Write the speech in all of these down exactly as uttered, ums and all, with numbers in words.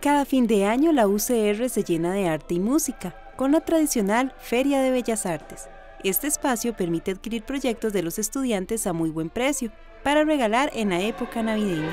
Cada fin de año la U C R se llena de arte y música, con la tradicional Feria de Bellas Artes. Este espacio permite adquirir proyectos de los estudiantes a muy buen precio, para regalar en la época navideña.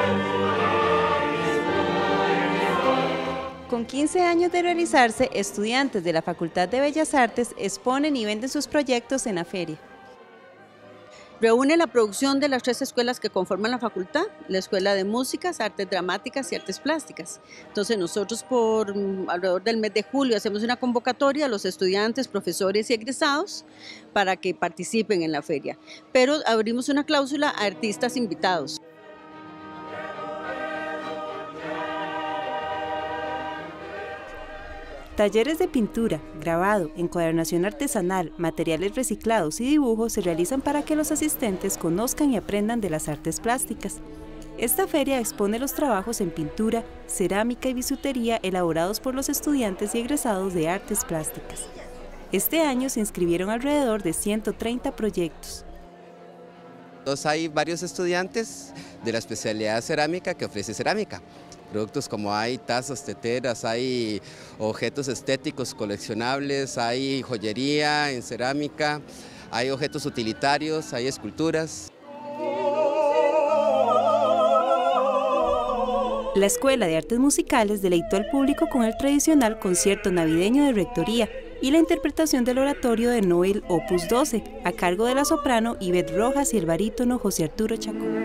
Con quince años de realizarse, estudiantes de la Facultad de Bellas Artes exponen y venden sus proyectos en la feria. Reúne la producción de las tres escuelas que conforman la facultad, la Escuela de Músicas, Artes Dramáticas y Artes Plásticas. Entonces nosotros por alrededor del mes de julio hacemos una convocatoria a los estudiantes, profesores y egresados para que participen en la feria. Pero abrimos una cláusula a artistas invitados. Talleres de pintura, grabado, encuadernación artesanal, materiales reciclados y dibujos se realizan para que los asistentes conozcan y aprendan de las artes plásticas. Esta feria expone los trabajos en pintura, cerámica y bisutería elaborados por los estudiantes y egresados de artes plásticas. Este año se inscribieron alrededor de ciento treinta proyectos. Entonces hay varios estudiantes de la especialidad de cerámica que ofrece cerámica. Productos como hay tazas, teteras, hay objetos estéticos coleccionables, hay joyería en cerámica, hay objetos utilitarios, hay esculturas. La Escuela de Artes Musicales deleitó al público con el tradicional concierto navideño de Rectoría y la interpretación del oratorio de Noel Opus doce, a cargo de la soprano Ivette Rojas y el barítono José Arturo Chacón.